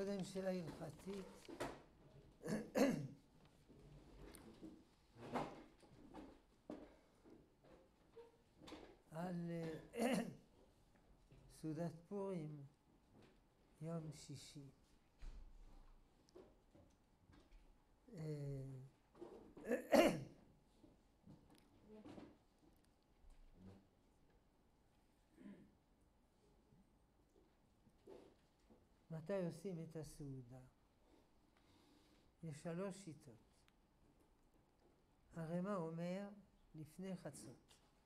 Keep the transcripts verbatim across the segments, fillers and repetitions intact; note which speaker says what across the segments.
Speaker 1: קודם שאלה הלכתית. על סעודת פורים, יום שישי. מתי עושים את הסעודה? יש שלוש שיטות. הרמ"א אומר לפני חצות.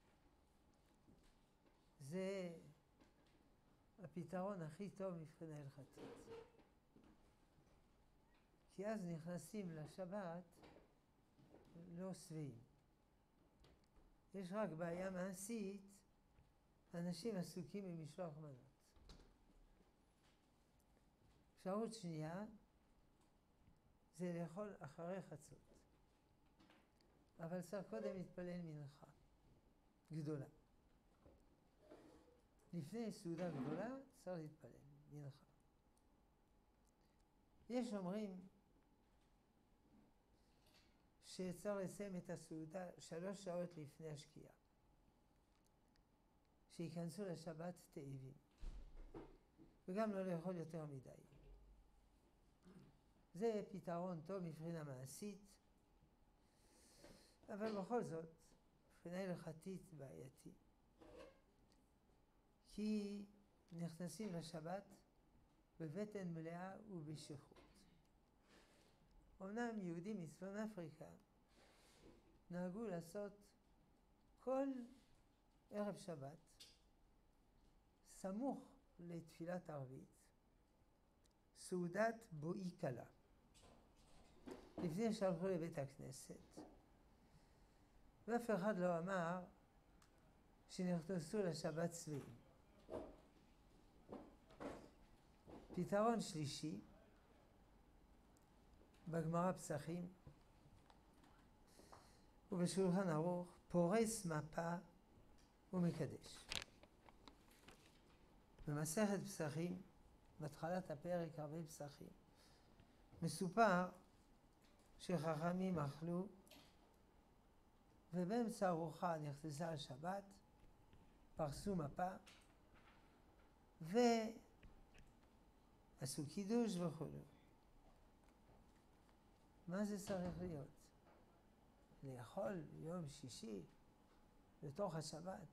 Speaker 1: זה הפתרון הכי טוב מבחינה הלכתית. כי אז נכנסים לשבת לא שבעים. יש רק בעיה מעשית, אנשים עסוקים במשלוח מנות. אפשרות שנייה זה לאכול אחרי חצות. אבל צריך קודם להתפלל מנחה גדולה. לפני סעודה גדולה צריך להתפלל מנחה. יש אומרים שצריך לסיים את הסעודה שלוש שעות לפני השקיעה. שיכנסו לשבת תאבים. וגם לא לאכול יותר מדי. זה פתרון טוב מבחינה מעשית, אבל בכל זאת, מבחינה הלכתית בעייתי. כי נכנסים לשבת בבטן מלאה ובשכרות. אמנם יהודים מצפון אפריקה נהגו לעשות כל ערב שבת, סמוך לתפילת ערבית, סעודת בואי קלה. לפני שהלכו לבית הכנסת, ואף אחד לא אמר שנכנסו לשבת שבעים. פתרון שלישי, בגמרא פסחים ובשולחן ערוך, פורס מפה ומקדש. במסכת פסחים, בהתחלת הפרק הרבה פסחים, מסופר שחכמים אכלו ובאמצע ארוחה נכנסה השבת, פרסו מפה ועשו קידוש וכו'. מה זה צריך להיות? לאכול יום שישי לתוך השבת?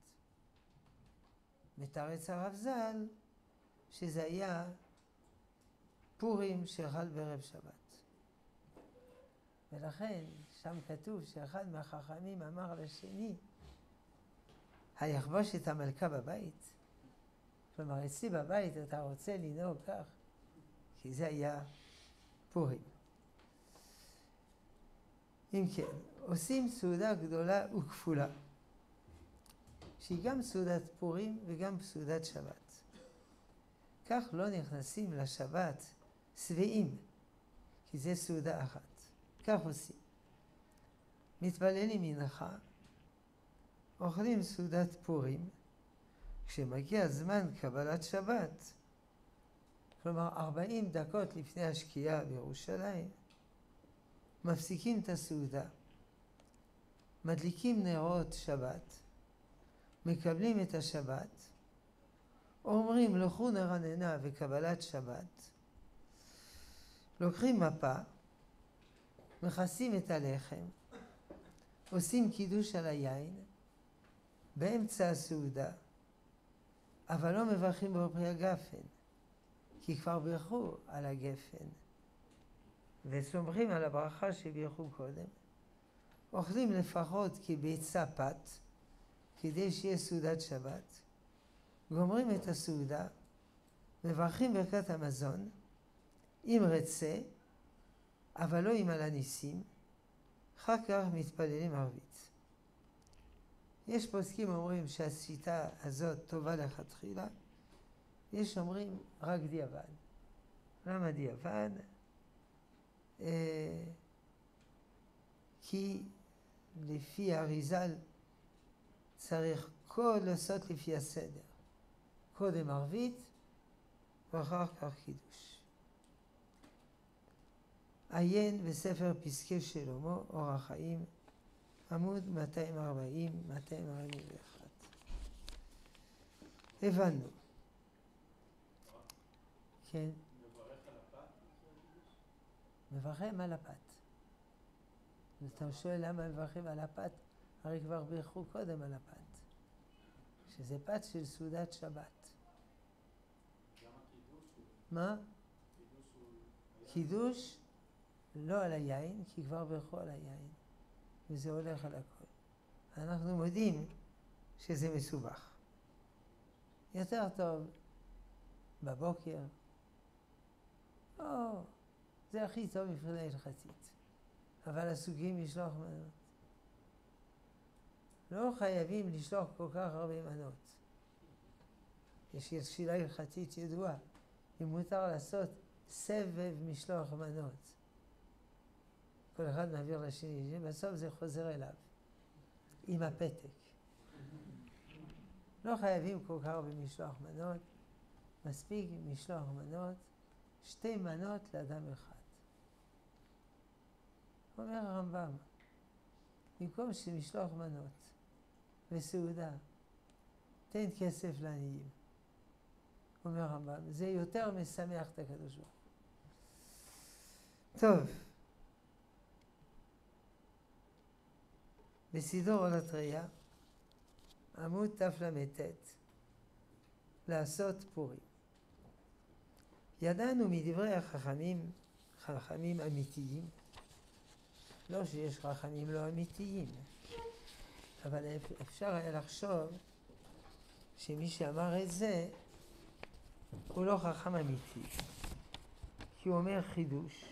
Speaker 1: מתרץ הרב ז"ל שזה היה פורים שחל בערב שבת. ולכן שם כתוב שאחד מהחכמים אמר לשני, היחבוש את המלכה בבית? כלומר, אצלי בבית אתה רוצה לנהוג כך? כי זה היה פורים. אם כן, עושים סעודה גדולה וכפולה, שהיא גם סעודת פורים וגם סעודת שבת. כך לא נכנסים לשבת שבעים, כי זה סעודה אחת. כך עושים. מתפללים מנחה, אוכלים סעודת פורים, כשמגיע זמן קבלת שבת, כלומר ארבעים דקות לפני השקיעה בירושלים, מפסיקים את הסעודה, מדליקים נרות שבת, מקבלים את השבת, אומרים לכו נרננה וקבלת שבת, לוקחים מפה, מכסים את הלחם, עושים קידוש על היין, באמצע הסעודה, אבל לא מברכים בפרי הגפן, כי כבר ברכו על הגפן, וסומכים על הברכה שברכו קודם. אוכלים לפחות כביצה פת, כדי שיהיה סעודת שבת, גומרים את הסעודה, מברכים ברכת המזון, עם רצה, אבל לא עם על הניסים, אחר כך מתפללים ערבית. יש פוסקים אומרים שהשיטה הזאת טובה לכתחילה, יש אומרים רק דיעבד. למה דיעבד? אה, כי לפי אריז"ל צריך כל לעשות לפי הסדר. קודם ערבית ואחר כך קידוש. עיין בספר פסקי שלמה, אור החיים, עמוד מאתיים וארבעים עד מאתיים ארבעים ואחת. הבנו. כן.
Speaker 2: מברך על הפת?
Speaker 1: מברכים על הפת. אתה שואל למה מברכים על הפת? הרי כבר ברכו קודם על הפת. שזה פת של סעודת שבת.
Speaker 2: גם הקידוש הוא...
Speaker 1: מה?
Speaker 2: קידוש הוא...
Speaker 1: קידוש לא על היין, כי כבר ברכו על היין. וזה הולך על הכל. אנחנו מודים שזה מסובך. יותר טוב בבוקר. או, זה הכי טוב מבחינה הלכתית. אבל עסוקים לשלוח מנות. לא חייבים לשלוח כל כך הרבה מנות. יש שאלה הלכתית ידועה. אם מותר לעשות סבב משלוח מנות. כל אחד מעביר לשני, בסוף זה חוזר אליו. עם הפתק. לא חייבים כל כך הרבה משלוח מנות. מספיק משלוח מנות. שתי מנות לאדם אחד. אומר הרמב"ם, במקום שמשלוח מנות וסעודה, תן כסף לעניים. אומר הרמב"ם, זה יותר משמח את הקדוש ברוך הוא. טוב. בסידור עולת ראייה, עמוד תל"ט, לעשות פורים. ידענו מדברי החכמים, חכמים אמיתיים, לא שיש חכמים לא אמיתיים, אבל אפשר היה לחשוב שמי שאמר את זה הוא לא חכם אמיתי, כי הוא אומר חידוש,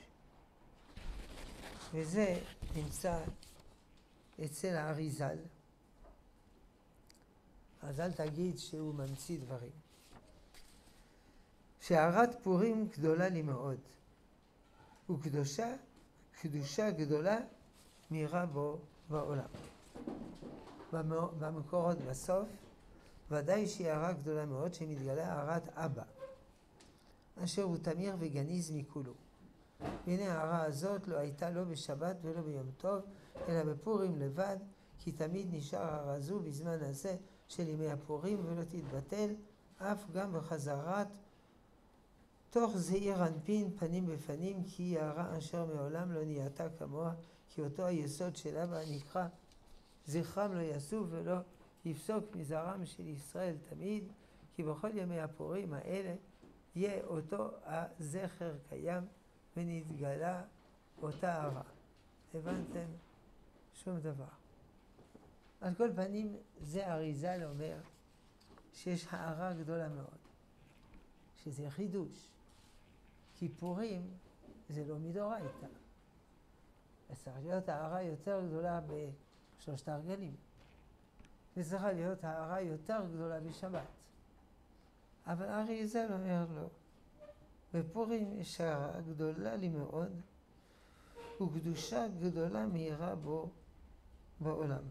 Speaker 1: וזה נמצא אצל האריזל. אז אל תגיד שהוא ממציא דברים. שהארת פורים גדולה לי מאוד, וקדושה, קדושה גדולה מירה בו בעולם. במקורות בסוף, ודאי שהיא הארה גדולה מאוד שמתגלה הארת אבא, אשר הוא תמיר וגניז מכולו. והנה ההארה הזאת לא הייתה לא בשבת ולא ביום טוב, אלא בפורים לבד, כי תמיד נשאר ההארה זו בזמן הזה של ימי הפורים, ולא תתבטל אף גם בחזרת תוך זעיר אנפין פנים בפנים, כי היא ההארה אשר מעולם לא נהייתה כמוה, כי אותו היסוד של אבא נקרא זכרם לא יסוף ולא יפסוק מזרם של ישראל תמיד, כי בכל ימי הפורים האלה יהיה אותו הזכר קיים ונתגלה אותה ההארה. הבנתם? שום דבר. על כל פנים, זה אריזל אומר שיש הארה גדולה מאוד, שזה חידוש. כי פורים זה לא מדאורייתא. צריך להיות הארה יותר גדולה בשלושת הרגלים. וצריכה להיות הארה יותר גדולה בשבת. אבל אריזל אומר לו, בפורים יש הארה גדולה לי מאוד, וקדושה גדולה מהירה בו בעולם.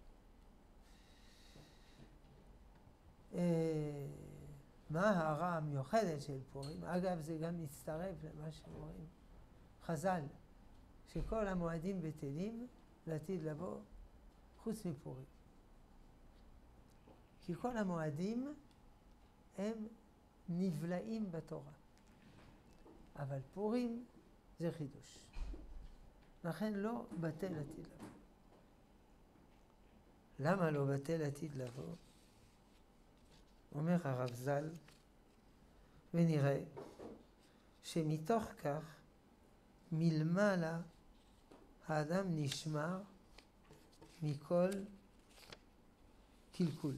Speaker 1: מה ההארה המיוחדת של פורים? אגב, זה גם מצטרף למה שאומרים חז"ל, שכל המועדים בטלים לעתיד לבוא חוץ מפורים. כי כל המועדים הם נבלעים בתורה. אבל פורים זה חידוש. לכן לא בטל עתיד לבוא. למה לא בטל עתיד לבוא? אומר הרב ז"ל, ונראה שמתוך כך מלמעלה האדם נשמר מכל קלקול.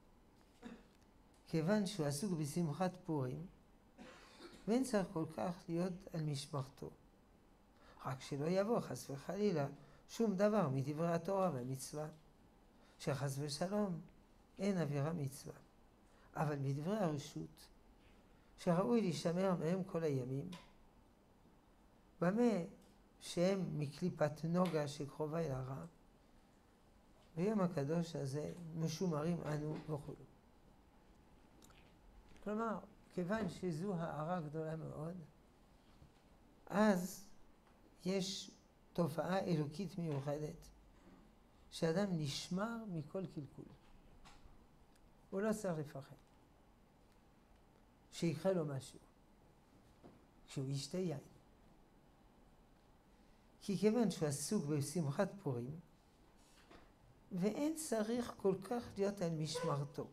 Speaker 1: כיוון שהוא עסוק בשמחת פורים, ואין צריך כל כך להיות על משמרתו. רק שלא יבוא חס וחלילה שום דבר מדברי התורה והמצווה, שחס ושלום אין עבירה מצווה. אבל מדברי הרשות, שראוי להישמר מהם כל הימים, במה שהם מקליפת נוגה שקרובה אל הרע, ביום הקדוש הזה משומרים אנו וכו'. כלומר, כיוון שזו הארה גדולה מאוד, אז יש תופעה אלוקית מיוחדת, שאדם נשמר מכל קלקול. הוא לא צריך לפחד. שיקרה לו משהו. כשהוא ישתה יין. כי כיוון שהוא עסוק בשמחת פורים, ואין צריך כל כך להיות על משמרתו.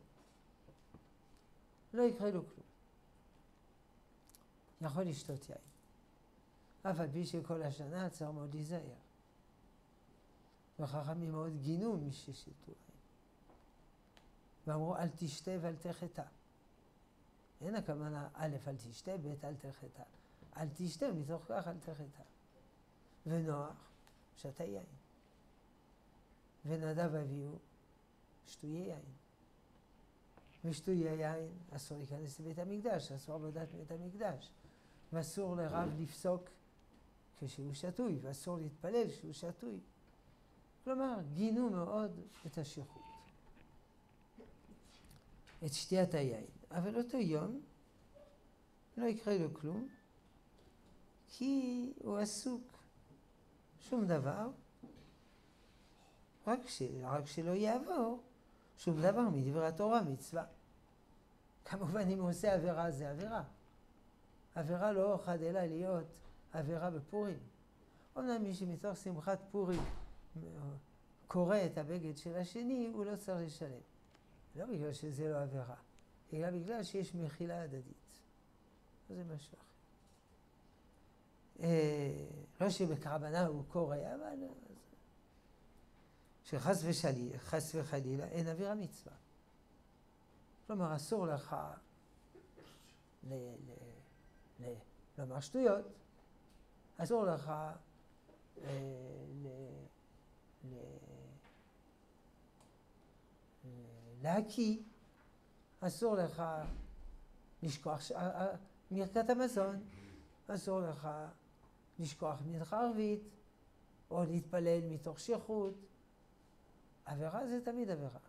Speaker 1: לא יקרה לו כלום. יכול לשתות יין. אבל בלי שכל השנה צריך מאוד להיזהר. וחכמים מאוד גינו מי ששתו יין. ואמרו אל תשתה ואל תחטא. אין הכוונה א' אל תשתה, ב' אל תחטא. אל תשתה ומתוך כך אל תחטא. ונוח שתה יין. ונדב אביהו שתויי יין. ושתויי יין אסור להיכנס לבית המקדש, אסור עבודת בית המקדש. ואסור לרב לפסוק כשהוא שתוי, ואסור להתפלל כשהוא שתוי. כלומר, גינו מאוד את השכרות. את שתיית היין. אבל אותו יום לא יקרה לו כלום, כי הוא עסוק. שום דבר, רק, ש... רק שלא יעבור, שום דבר מדברי התורה מצווה. כמובן אם הוא עושה עבירה זה עבירה. עבירה לא חד אלא להיות עבירה בפורים. אומנם מי שמתוך שמחת פורים קורא את הבגד של השני, הוא לא צריך לשלם. לא בגלל שזה לא עבירה, אלא בגלל שיש מחילה הדדית. זה משהו אחר. לא שבקרבנה הוא קורא, אבל שחס ושלילה, חס וחלילה, אין עבירה מצווה. כלומר, אסור לך ל... ל... ל... לומר שטויות, אסור לך ל... ל... ל... להקיא, אסור לך לשכוח ש... מרכת המזון, אסור לך לשכוח מנחה ערבית, או להתפלל מתוך שכרות. עבירה זה תמיד עבירה.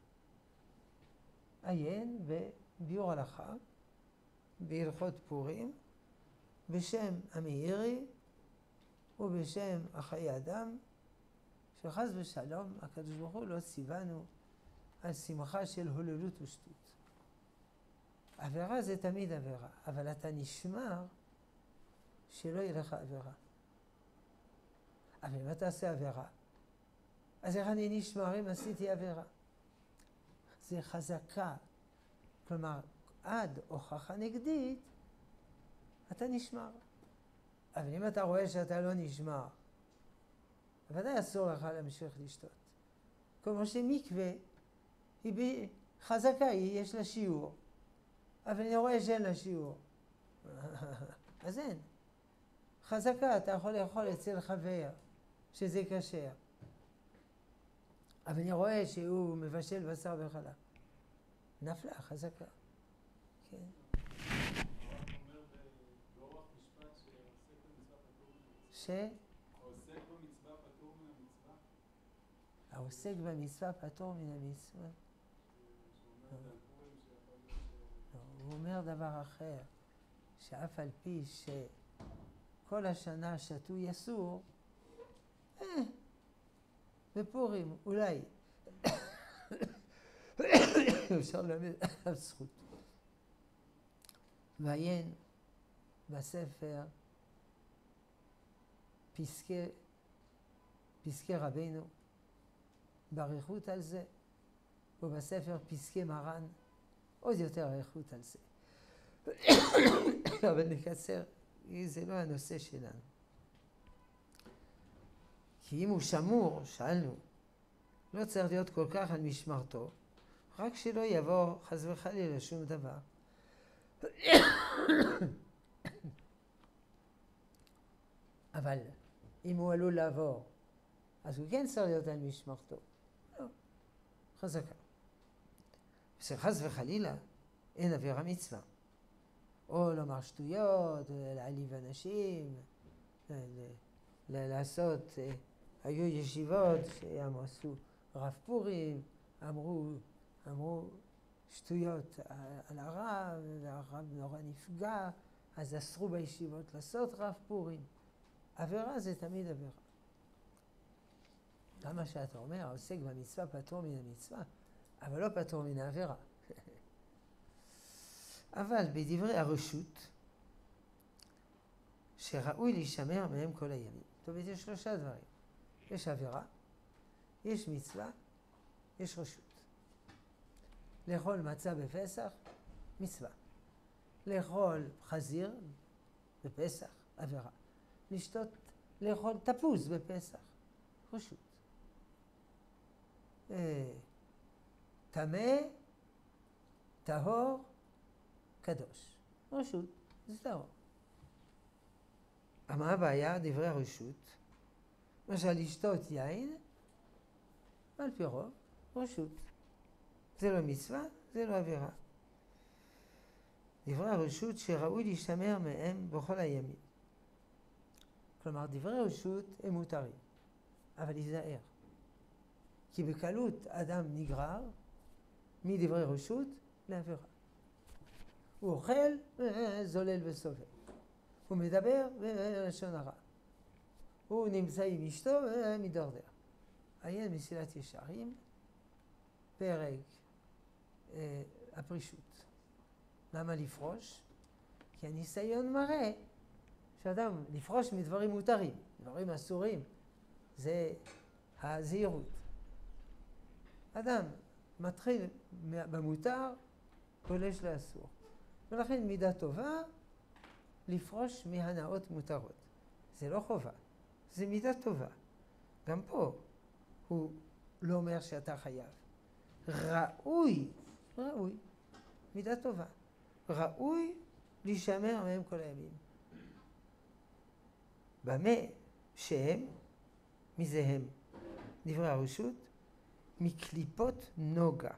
Speaker 1: עיין בביאור הלכה, בהלכות פורים, בשם המאירי ובשם החיי אדם, שחס ושלום הקדוש ברוך הוא לא ציוונו על שמחה של הוללות ושטות. עבירה זה תמיד עבירה, אבל אתה נשמר שלא יהיה לך עבירה. אבל אם אתה עושה עבירה, אז איך אני נשמר אם עשיתי עבירה? זה חזקה. כלומר, עד הוכחה נגדית, אתה נשמר. אבל אם אתה רואה שאתה לא נשמר, ודאי אסור לך להמשיך לשתות. כמו שמקווה, היא חזקה, היא יש לה שיעור. אבל אני רואה שאין לה שיעור. אז אין. חזקה, אתה יכול לאכול אצל חבר, שזה כשר. אבל אני רואה שהוא מבשל בשר וחלב. נפלה, חזקה. כן.
Speaker 2: אומר באורח משפט שעוסק במצווה פטור מן
Speaker 1: ש?
Speaker 2: העוסק במצווה פטור מן המצווה.
Speaker 1: העוסק במצווה פטור מן המצווה.
Speaker 2: שאומר את הפורים שיכול להיות ש...
Speaker 1: הוא אומר דבר אחר, שאף על פי שכל השנה שתוי אסור, אה, בפורים אולי אפשר ללמד עליו זכות. ועיין בספר פסקי, פסקי רבינו, באריכות על זה, ובספר פסקי מרן, עוד יותר אריכות על זה. אבל נקצר, זה לא הנושא שלנו. כי אם הוא שמור, שאלנו, לא צריך להיות כל כך על משמרתו, רק שלא יבוא חס וחלילה שום דבר. אבל אם הוא עלול לעבור, אז הוא כן צריך להיות על משמרתו. לא, חזקה. שחס וחלילה אין עבירה מצווה. או לומר שטויות, להעליב אנשים, לעשות, היו ישיבות שעשו רב פורים, אמרו, אמרו שטויות על הרב, והרב נורא נפגע, אז אסרו בישיבות לעשות רב פורים. עבירה זה תמיד עבירה. גם מה שאתה אומר, העוסק במצווה פטור מן המצווה, אבל לא פטור מן העבירה. אבל בדברי הרשות, שראוי להישמר מהם כל הימים. זאת אומרת, יש שלושה דברים. יש עבירה, יש מצווה, יש רשות. לאכול מצה בפסח, מצווה. לאכול חזיר בפסח, עבירה. לשתות, לאכול תפוז בפסח, רשות. טמא, טהור, קדוש. רשות, זה טהור. מה הבעיה? דברי הרשות. למשל, לשתות יין, על פי רוב, רשות. זה לא מצווה, זה לא עבירה. דברי הרשות שראוי להישמר מהם בכל הימים. כלומר, דברי רשות הם מותרים, אבל להיזהר. כי בקלות אדם נגרר מדברי רשות לעבירה. הוא אוכל, זולל וסובל. הוא מדבר, לשון הרע. הוא נמצא עם אשתו ומדרדר. עיין מסילת ישרים, פרק אה, הפרישות. למה לפרוש? כי הניסיון מראה שאדם לפרוש מדברים מותרים, דברים אסורים, זה הזהירות. אדם מתחיל במותר, פולש לאסור. ולכן מידה טובה לפרוש מהנאות מותרות. זה לא חובה, זה מידה טובה. גם פה הוא לא אומר שאתה חייב. ראוי, ראוי, מידה טובה. ראוי להישמר מהם כל הימים. במה שהם, מי זה הם? דברי הרשות, מקליפות נוגה.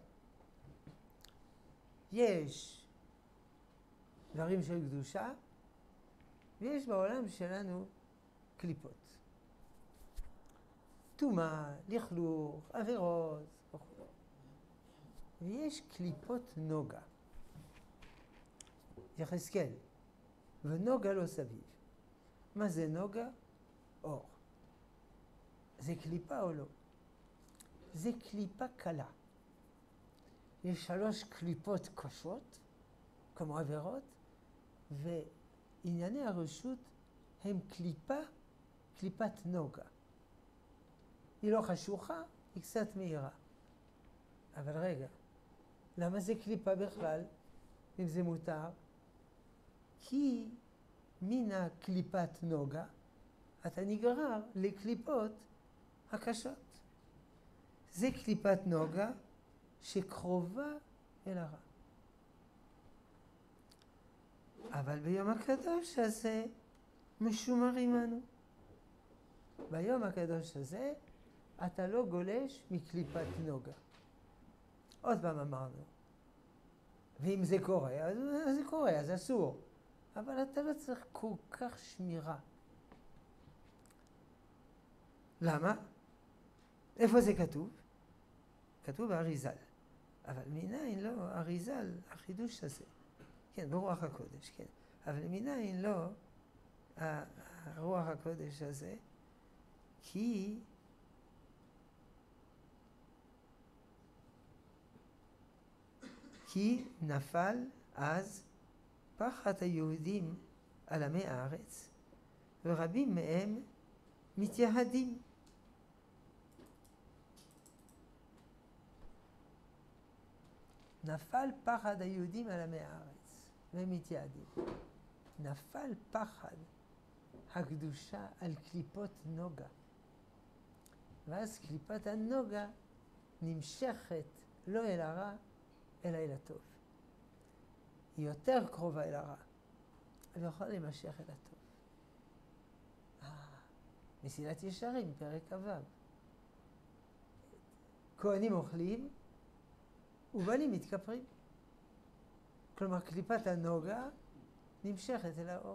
Speaker 1: יש דברים של קדושה, ויש בעולם שלנו קליפות. טומאה, לכלוך, עבירות, וכו'. ויש קליפות נוגה. יחזקאל, ונוגה לא סביב. מה זה נוגה? אור. זה קליפה או לא? זה קליפה קלה. יש שלוש קליפות קשות, כמו עבירות, וענייני הרשות הם קליפה, קליפת נוגה. היא לא חשוכה, היא קצת מהירה. אבל רגע, למה זה קליפה בכלל, אם זה מותר? כי מן הקליפת נוגה אתה נגרר לקליפות הקשות. זה קליפת נוגה שקרובה אל הרע. אבל ביום הקדוש הזה משומרים אנו. ביום הקדוש הזה אתה לא גולש מקליפת נוגה. עוד פעם אמרנו, ואם זה קורה, אז זה קורה, אז אסור. אבל אתה לא צריך כל כך שמירה. למה? איפה זה כתוב? כתוב באריזל. אבל מניין לא, אריזל, החידוש הזה. כן, ברוח הקודש, כן. אבל מניין לא, הרוח הקודש הזה, כי כי נפל אז פחד היהודים על עמי הארץ, ורבים מהם מתייהדים. נפל פחד היהודים על עמי הארץ, והם מתייהדים. נפל פחד הקדושה על קליפות נוגה. ואז קליפת הנוגה נמשכת לא אל הרע, אלא אל הטוב. היא יותר קרובה אל הרע, אבל יכול להימשך אל הטוב. אה, מסילת ישרים, פרק כ"ו. כהנים אוכלים, ובנים מתכפרים. כלומר, קליפת הנוגה נמשכת אל האור.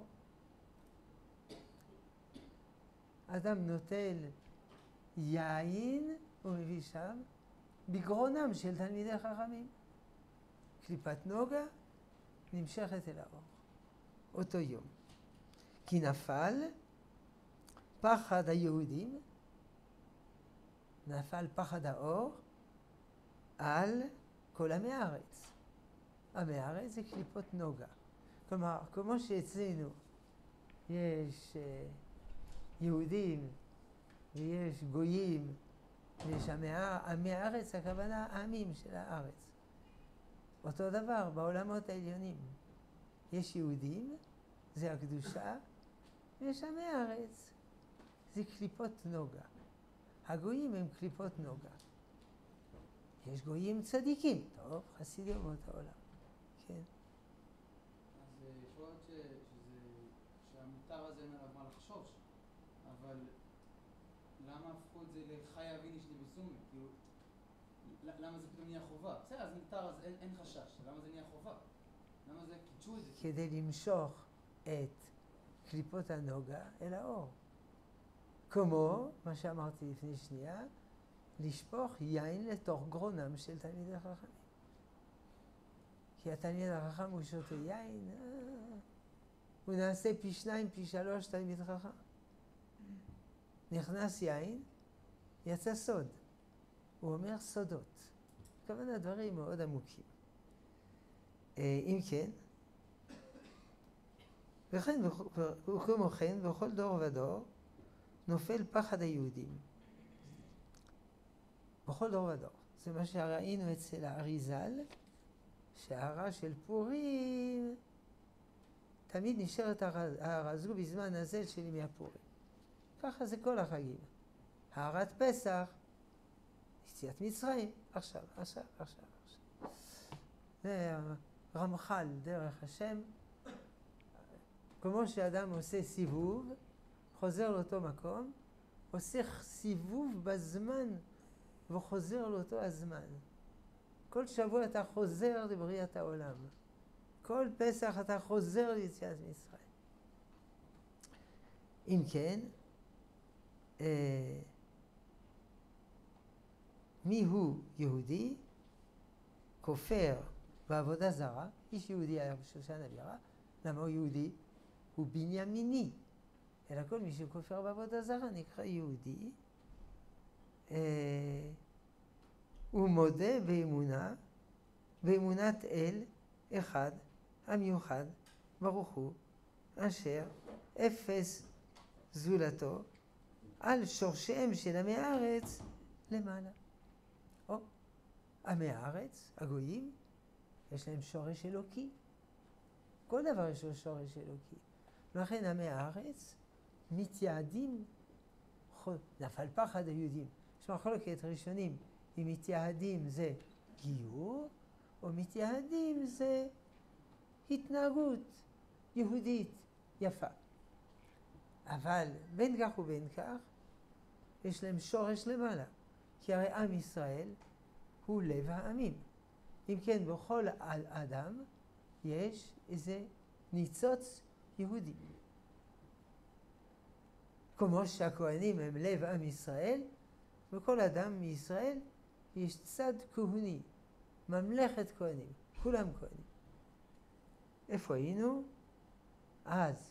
Speaker 1: אדם נוטל יין ומביא שם בגרונם של תלמידי חכמים. קליפת נוגה נמשכת אל האור. אותו יום. כי נפל פחד היהודים, נפל פחד האור על כל עמי הארץ. עמי הארץ זה קליפות נוגה. כלומר, כמו שאצלנו יש uh, יהודים ויש גויים ויש עמי, עמי הארץ, הכוונה העמים של הארץ. אותו דבר בעולמות העליונים. יש יהודים, זה הקדושה, ויש עמי הארץ, זה קליפות נוגה. הגויים הם קליפות נוגה. יש גויים צדיקים, טוב, חסידי אומות העולם. כן.
Speaker 3: אז יכול להיות שזה, שהמותר הזה אין עליו מה לחשוש, אבל למה הפכו את זה לחי אביני שלי בסומי? כאילו, למה זה פתאום נהיה חובה? בסדר, אז מותר, אז אין, אין חשש. למה זה נהיה חובה? למה זה קידשו את זה?
Speaker 1: כדי למשוך את קליפות הנוגה אל האור. כמו, מה שאמרתי לפני שנייה, לשפוך יין לתוך גרונם של תלמיד החכמים. כי התלמיד החכם הוא שותה יין, אה, הוא נעשה פי שניים, פי שלוש תלמיד חכם. נכנס יין, יצא סוד. הוא אומר סודות. כוונה דברים מאוד עמוקים. אה, אם כן, וכן, וכמו כן, בכל דור ודור, נופל פחד היהודים. בכל דור ודור. זה מה שראינו אצל האריזל, שההרה של פורים תמיד נשארת ההרה הזו בזמן הזה של ימי הפורים. ככה זה כל החגים. הארת פסח, יציאת מצרים, עכשיו, עכשיו, עכשיו, עכשיו. זה רמח"ל דרך השם. כמו שאדם עושה סיבוב, חוזר לאותו מקום, עושה סיבוב בזמן וחוזר לאותו הזמן. כל שבוע אתה חוזר לבריאת העולם. כל פסח אתה חוזר ליציאת מצרים. אם כן, אה, מי הוא יהודי? כופר בעבודה זרה. איש יהודי היה בשושן הבירה. למה הוא יהודי? הוא בנימיני. אלא כל מי שכופר בעבודה זרה נקרא יהודי. אה, הוא מודה באמונה, באמונת אל אחד, המיוחד, ברוך הוא, אשר אפס זולתו, על שורשיהם של עמי הארץ למעלה. או, עמי הארץ, הגויים, יש להם שורש אלוקי. כל דבר יש לו שורש אלוקי. לכן עמי הארץ מתייעדים, נפל פחד היהודים. יש מחלוקת ראשונים, אם מתייעדים זה גיור, או מתייעדים זה התנהגות יהודית יפה. אבל בין כך ובין כך, יש להם שורש למעלה. כי הרי עם ישראל הוא לב העמים. אם כן, בכל אדם יש איזה ניצוץ יהודי. כמו שהכהנים הם לב עם ישראל, בכל אדם מישראל יש צד כהוני, ממלכת כהנים, כולם כהנים. איפה היינו? אז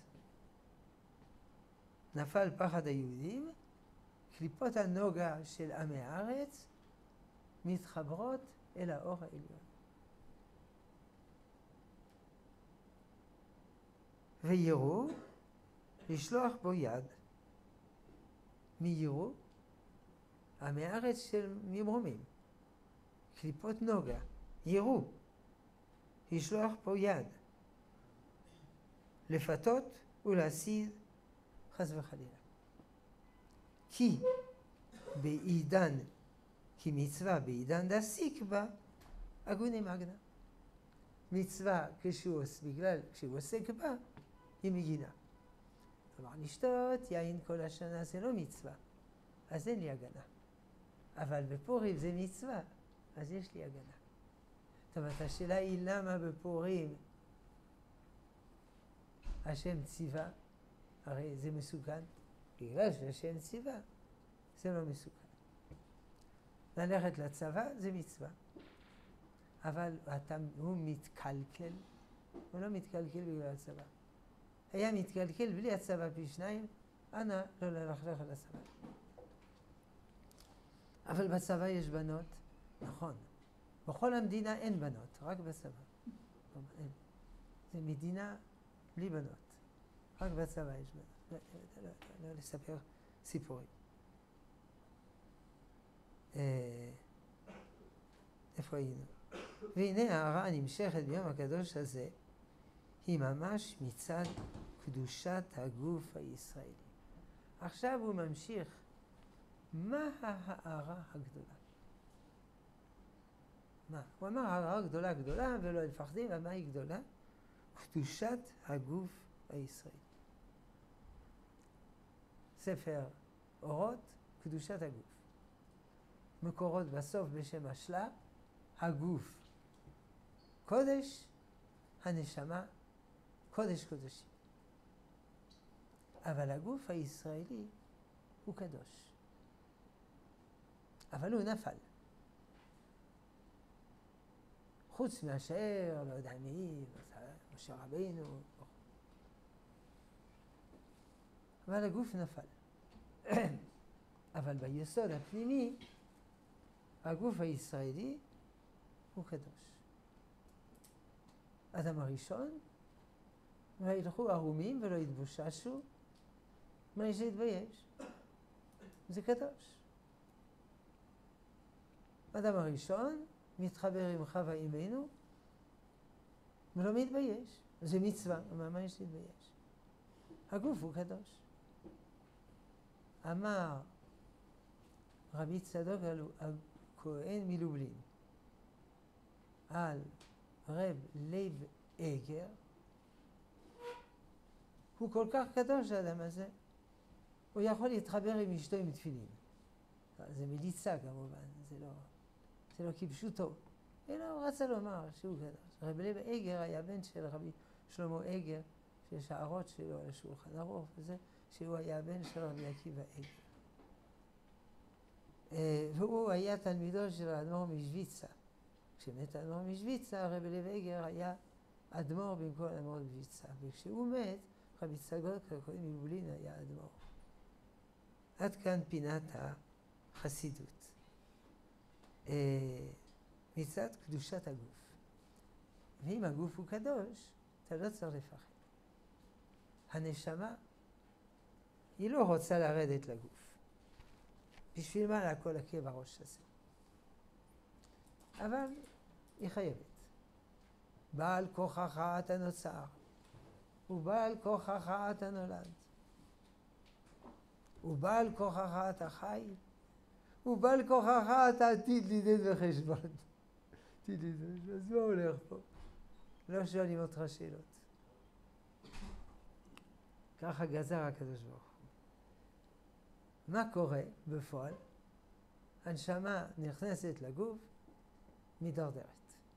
Speaker 1: נפל פחד היהודים, קליפות הנוגה של עמי הארץ מתחברות אל האור העליון. ויראו לשלוח בו יד. מי יראו? עמי הארץ של ממרומים. קליפות נוגה. יראו. לשלוח בו יד. לפתות ולהסיר חס וחלילה. כי בעידן, כי מצווה בעידן דעסיק בה, הגוני מגנה. מצווה כשהוא, בגלל כשהוא עוסק בה, היא מגינה. כלומר, לשתות יין כל השנה זה לא מצווה, אז אין לי הגנה. אבל בפורים זה מצווה, אז יש לי הגנה. זאת אומרת, השאלה היא למה בפורים השם ציווה, הרי זה מסוכן, בגלל שהשם ציווה, זה לא מסוכן. ללכת לצבא זה מצווה, אבל אתה, הוא מתקלקל, הוא לא מתקלקל בגלל הצבא. היה מתקלקל בלי הצבא פי שניים, אנא לא ללכלך על הצבא. אבל בצבא יש בנות, נכון. בכל המדינה אין בנות, רק בצבא. אין. זה מדינה בלי בנות. רק בצבא יש בנות. לא, לא, לא, לא, לא לספר סיפורים. אה, איפה היינו? והנה ההערה הנמשכת ביום הקדוש הזה היא ממש מצד קדושת הגוף הישראלי. עכשיו הוא ממשיך. מה ההערה הגדולה? מה? הוא אמר הערה גדולה גדולה ולא לפחדים, אבל מה היא גדולה? קדושת הגוף הישראלי. ספר אורות, קדושת הגוף. מקורות בסוף בשם השלה, הגוף. קודש, הנשמה, קודש קודשים. אבל הגוף הישראלי הוא קדוש. אבל הוא נפל. חוץ מאשר, לא יודע מי, משה רבינו. אבל הגוף נפל. אבל ביסוד הפנימי, הגוף הישראלי הוא קדוש. אדם הראשון, וילכו ערומים ולא יתבוששו, מה יש להתבייש? זה קדוש. אדם הראשון מתחבר עם חווה אימנו ולא מתבייש. זה מצווה, מה, מה יש להתבייש? הגוף הוא קדוש. אמר רבי צדוק הכהן מלובלין על רב לייב אגר, הוא כל כך קדוש האדם הזה, הוא יכול להתחבר עם אשתו עם תפילין. זה מליצה כמובן, זה לא, זה לא כפשוטו. אלא הוא רצה לומר שהוא קדוש. רב לייב אגר היה בן של רבי שלמה אגר, שיש הערות שלו על השולחן ערוך, וזה שהוא היה בן של רבי עקיבא אגר. והוא היה תלמידו של האדמו"ר משוויצה. כשמת האדמו"ר משוויצה, רבי לייב אגר היה אדמו"ר במקום האדמו"ר משוויצה. וכשהוא מת, רבי צדוק הכהן מלובלין היה אדמו"ר. עד כאן פינת החסידות. מצד קדושת הגוף. ואם הגוף הוא קדוש, אתה לא צריך לפחד. הנשמה, היא לא רוצה לרדת לגוף. בשביל מה להכל להכה בראש הזה? אבל היא חייבת. בעל כוחך אתה נוצר, ובעל כוחך אתה נולד. ובעל כוחך אתה חי, ובעל כוחך אתה עתיד לידד וחשבון. עתיד לידד, אז מה הולך פה? לא שואלים אותך שאלות. ככה גזר הקדוש ברוך הוא. מה קורה בפועל? הנשמה נכנסת לגוף, מדרדרת.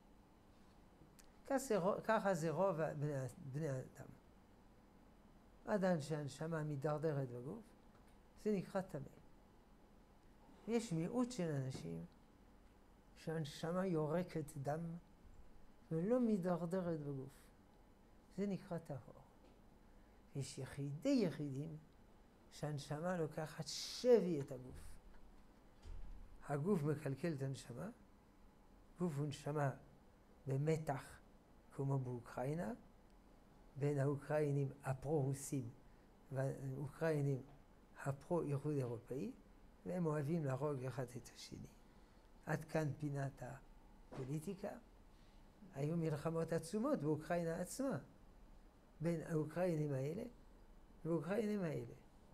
Speaker 1: ככה זה רוב בני, בני האדם. אדם שהנשמה מדרדרת בגוף, זה נקרא טמא. יש מיעוט של אנשים שהנשמה יורקת דם ולא מדרדרת בגוף. זה נקרא טהור. יש יחידי יחידים שהנשמה לוקחת שבי את הגוף. הגוף מקלקל את הנשמה, גוף ונשמה במתח כמו באוקראינה, בין האוקראינים הפרו-רוסים והאוקראינים הפרו-איחוד אירופאי, והם אוהבים להרוג אחד את השני. עד כאן פינת הפוליטיקה. היו מלחמות עצומות באוקראינה עצמה, בין האוקראינים האלה והאוקראינים האלה.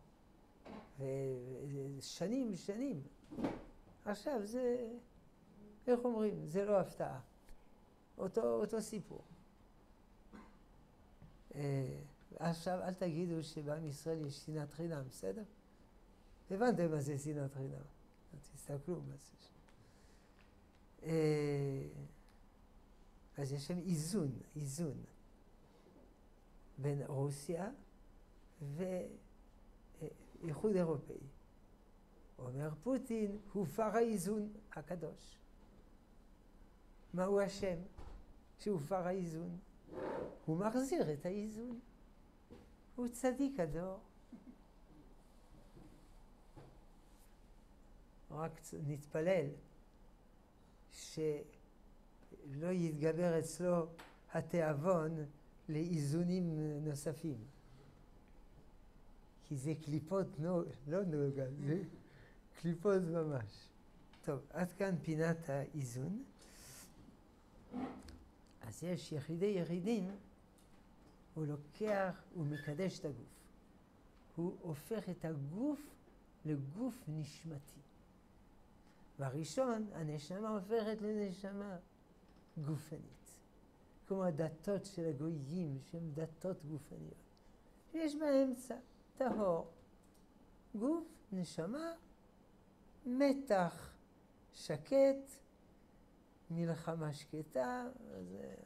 Speaker 1: ושנים, שנים. עכשיו זה, איך אומרים, זה לא הפתעה. אותו, אותו סיפור. עכשיו אל תגידו שבעם ישראל יש שנאת חינם, בסדר? הבנתם מה זה שנאת חינם. תסתכלו מה זה. אז יש שם איזון, איזון בין רוסיה ואיחוד אירופאי. אומר פוטין, הופר האיזון הקדוש. מהו השם שהופר האיזון? הוא מחזיר את האיזון. הוא צדיק הדור. רק נתפלל שלא יתגבר אצלו התיאבון לאיזונים נוספים. כי זה קליפות נו, לא נוגע, זה קליפות ממש. טוב, עד כאן פינת האיזון. אז יש יחידי יחידים, הוא לוקח, הוא מקדש את הגוף. הוא הופך את הגוף לגוף נשמתי. והראשון, הנשמה הופכת לנשמה גופנית. כמו הדתות של הגויים, שהן דתות גופניות. יש באמצע טהור, גוף, נשמה, מתח שקט, מלחמה שקטה. זה...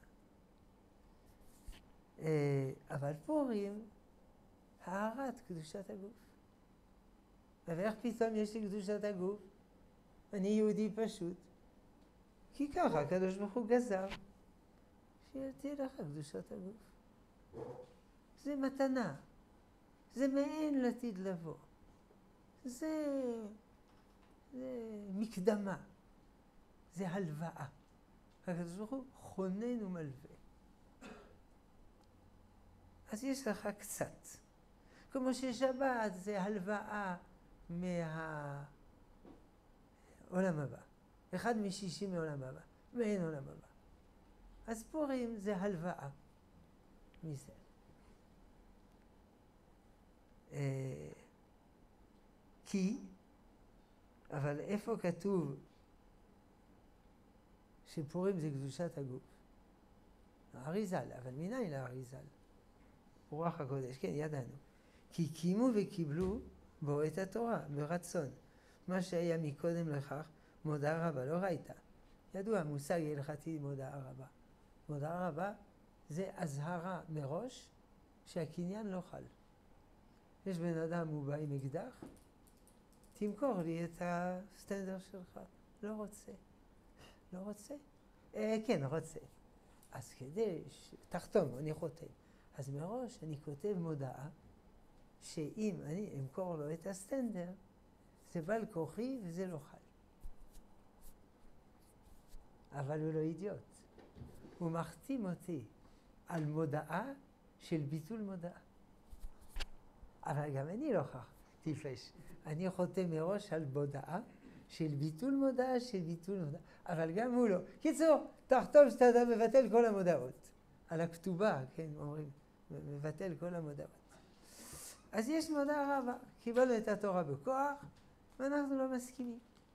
Speaker 1: אבל פורים, הארת קדושת הגוף. ואיך פתאום יש לי קדושת הגוף? אני יהודי פשוט. כי ככה הקדוש ברוך הוא גזר שתהיה לך קדושת הגוף. זה מתנה. זה מעין לעתיד לבוא. זה, זה מקדמה. זה הלוואה. הקדוש ברוך הוא חונן ומלווה. אז יש לך קצת. כמו ששבת זה הלוואה מהעולם הבא. אחד משישי מעולם הבא. מעין עולם הבא. אז פורים זה הלוואה מזה. כי, אבל איפה כתוב שפורים זה קדושת הגוף? האריז"ל, אבל מניין לאריז"ל? רוח הקודש, כן, ידענו. כי קימו וקיבלו בו את התורה, ברצון. מה שהיה מקודם לכך, מודעה רבה, לא ראית. ידוע, מושג הלכתי מודעה רבה. מודעה רבה זה הזהרה מראש שהקניין לא חל. יש בן אדם, הוא בא עם אקדח, תמכור לי את הסטנדר שלך. לא רוצה. לא רוצה? אה, כן, רוצה. אז כדי, ש... תחתום, אני חותם. אז מראש אני כותב מודעה, שאם אני אמכור לו את הסטנדר, זה בעל כוחי וזה לא חל. אבל הוא לא אידיוט. הוא מחתים אותי על מודעה של ביטול מודעה. אבל גם אני לא כך, טיפש. אני חותם מראש על מודעה של ביטול מודעה, של ביטול מודעה. אבל גם הוא לא. קיצור, תחתום שאתה מבטל כל המודעות. על הכתובה, כן, אומרים, מבטל כל המודעות. אז יש מודעה רבה. קיבלנו את התורה בכוח, ואנחנו לא מסכימים.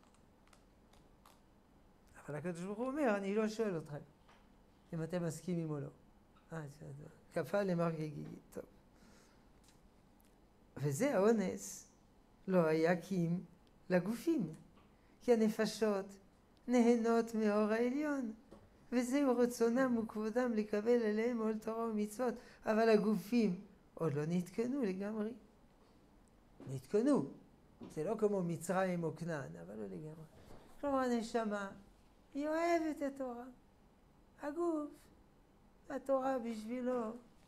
Speaker 1: אבל הקדוש ברוך הוא אומר, אני לא שואל אתכם, אם אתם מסכימים או לא. אה, כפה למרגי גיגי, טוב. וזה האונס לא היה קים לגופים, כי הנפשות נהנות מאור העליון, וזהו רצונם וכבודם לקבל אליהם עול תורה ומצוות, אבל הגופים עוד לא נתקנו לגמרי. נתקנו, זה לא כמו מצרים או כנען, אבל לא לגמרי. כלומר, הנשמה היא אוהבת את התורה. הגוף, התורה בשבילו,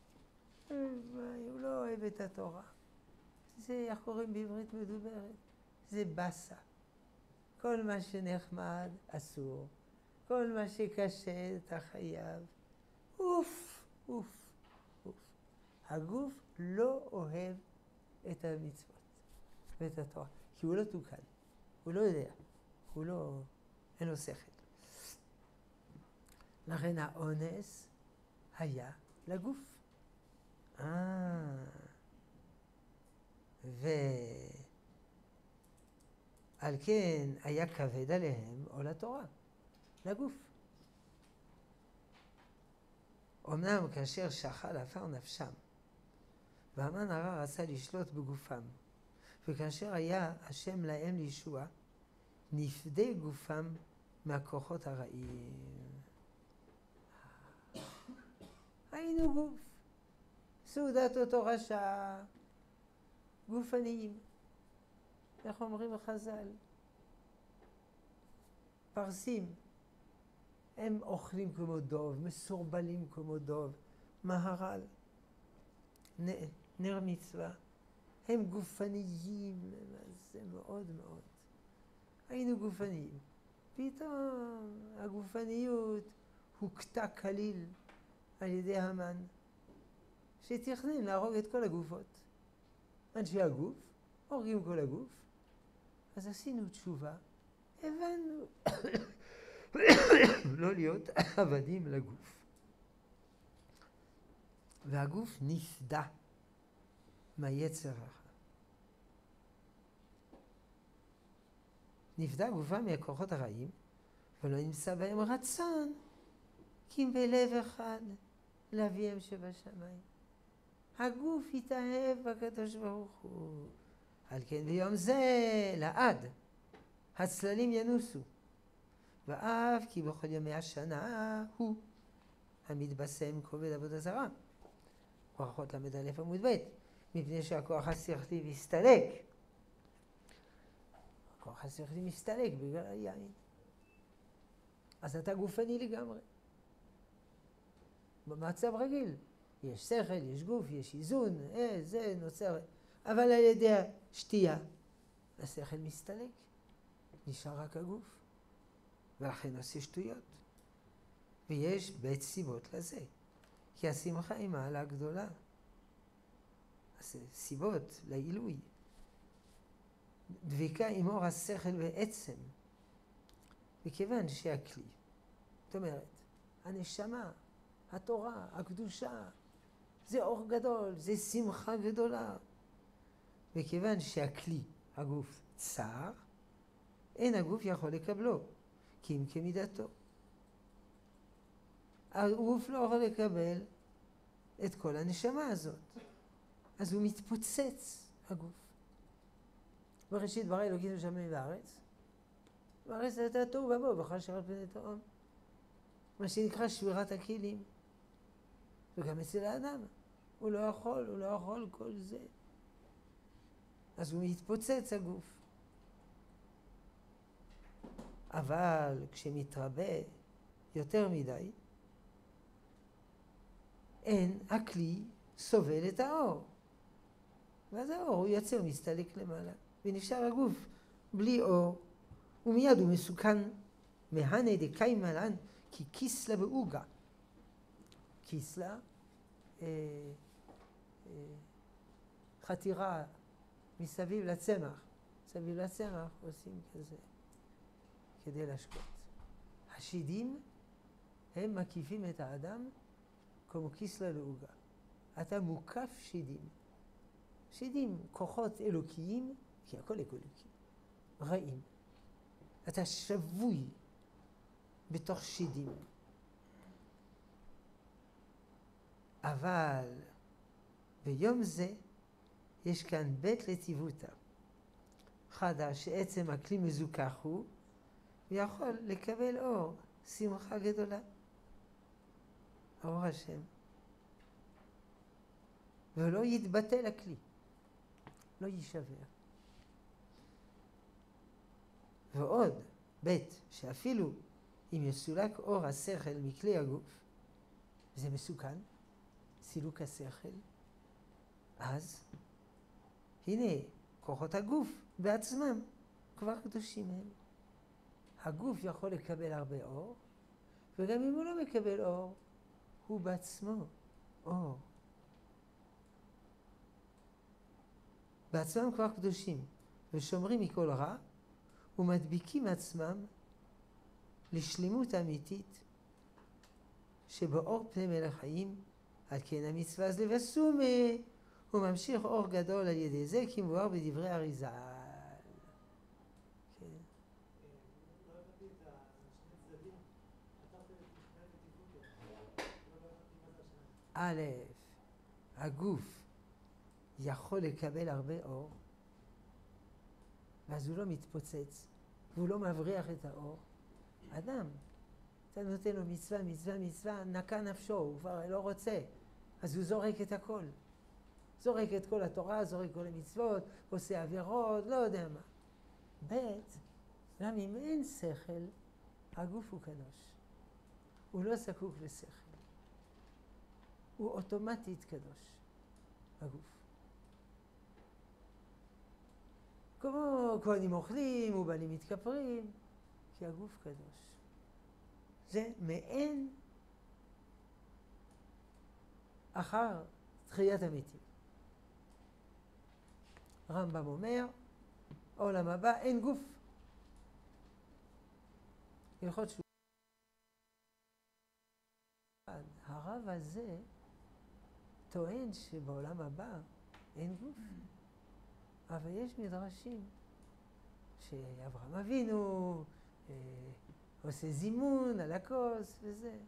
Speaker 1: הוא לא אוהב את התורה. זה, איך קוראים בעברית מדוברת? זה בסה. כל מה שנחמד אסור. כל מה שקשה אתה חייב. אוף, אוף, אוף. הגוף לא אוהב את המצוות ואת התורה. כי הוא לא תוקן. הוא לא יודע. הוא לא, אין לו שכל. לכן האונס היה לגוף. אה... ועל כן היה כבד עליהם עול התורה, לגוף. אמנם כאשר שחל עפר נפשם, והמן הרע רצה לשלוט בגופם, וכאשר היה השם להם לישוע, נפדה גופם מהכוחות הרעים. היינו גוף, סעודת אותו רשע, גופניים. איך אומרים בחז"ל? פרסים. הם אוכלים כמו דוב, מסורבלים כמו דוב, מהר"ל, נר מצווה. הם גופניים, זה מאוד מאוד. היינו גופניים. פתאום הגופניות הוכתה כליל על ידי המן, שתכנן להרוג את כל הגופות. אנשי הגוף, הורגים כל הגוף. אז עשינו תשובה, הבנו לא להיות עבדים לגוף. והגוף נפדה מהיצר הרע. נפדה גופה מהכוחות הרעים, ולא נמצא בהם רצון, כי אם בלב אחד לאביהם שבשמיים. הגוף יתאהב בקדוש ברוך הוא. על כן ביום זה לעד הצללים ינוסו, ואף כי בכל ימי השנה הוא המתבשם כובד עבודה זרה. ברכות למד א' עמוד ב', מפני שהכוח השכלי מסתלק. הכוח השכלי מסתלק בגלל היין. אז אתה גופני לגמרי. במצב רגיל, יש שכל, יש גוף, יש איזון, אה, זה נוצר. אבל על ידי השתייה, השכל מסתלק. נשאר רק הגוף. ולכן עושה שטויות. ויש בית סיבות לזה. כי השמחה היא מעלה גדולה. אז סיבות לעילוי. דביקה עם אור השכל ועצם. מכיוון שהכלי, זאת אומרת, הנשמה, התורה, הקדושה, זה אור גדול, זה שמחה גדולה. מכיוון שהכלי, הגוף, צר, אין הגוף יכול לקבלו, כי אם כמידתו. הגוף לא יכול לקבל את כל הנשמה הזאת. אז הוא מתפוצץ, הגוף. בראשית ברא אלוקים את השמיים והארץ. והארץ הייתה תוהו ובוהו, בכלל שרת פני תהום. מה שנקרא שבירת הכלים. וגם אצל האדם. הוא לא יכול, הוא לא יכול כל זה. אז הוא מתפוצץ, הגוף. אבל כשמתרבה יותר מדי, אין הכלי סובל את האור. ואז האור הוא יוצא ומסתלק למעלה. ונשאר הגוף בלי אור, ומיד הוא מסוכן. מהנה דקאי מלן, כי כיסלה בעוגה. כיסלה, אה, אה, חתירה מסביב לצמח. מסביב לצמח עושים כזה, כדי להשקות. השידים הם מקיפים את האדם כמו כיסלה לעוגה. אתה מוקף שידים. שידים, כוחות אלוקיים, כי הכל אלוקי, רעים. אתה שבוי בתוך שידים. אבל ביום זה יש כאן בית לטיבותא. חדש שעצם הכלי מזוכח הוא, ויכול לקבל אור, שמחה גדולה. אור השם. ולא יתבטל הכלי. לא יישבר. ועוד, בית, שאפילו אם יסולק אור השכל מכלי הגוף, וזה מסוכן, סילוק השכל, אז הנה, כוחות הגוף בעצמם כבר קדושים הם. הגוף יכול לקבל הרבה אור, וגם אם הוא לא מקבל אור, הוא בעצמו אור. בעצמם כבר קדושים, ושומרים מכל רע, ומדביקים עצמם לשלימות אמיתית, שבאור פני מלך חיים, על כן המצווה אז לבסום, הוא ממשיך אור גדול על ידי זה, כי מבואר בדברי אריזל. כן.
Speaker 2: לא הבנתי את השני צדדים, אתה
Speaker 1: א', הגוף יכול לקבל הרבה אור, ואז הוא לא מתפוצץ, והוא לא מבריח את האור. אדם, אתה נותן לו מצווה, מצווה, מצווה, נקע נפשו, הוא כבר לא רוצה, אז הוא זורק את הכל. זורק את כל התורה, זורק כל המצוות, עושה עבירות, לא יודע מה. ב', גם אם אין שכל, הגוף הוא קדוש. הוא לא זקוק לשכל. הוא אוטומטית קדוש, הגוף. כמו לא כהנים אוכלים ובנים מתכפרים, כי הגוף קדוש. זה מעין אחר תחיית המתים. רמב"ם אומר, עולם הבא אין גוף. הלכות שהוא. הרב הזה טוען שבעולם הבא אין גוף. אבל יש מדרשים שאברהם אבינו אה, עושה זימון על הכוס וזה.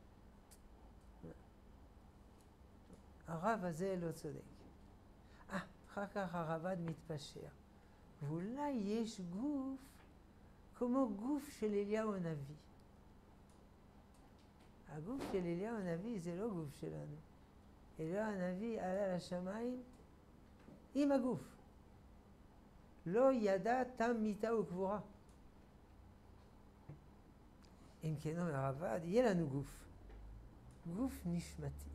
Speaker 1: הרב הזה לא צודק. אה, אחר כך הרב"ד מתפשר. ואולי יש גוף כמו גוף של אליהו הנביא. הגוף של אליהו הנביא זה לא גוף שלנו. אליהו הנביא עלה לשמיים עם הגוף. לא ידע תם מיתה וקבורה. אם כן אומר הרב"ד, יהיה לנו גוף. גוף נשמתי.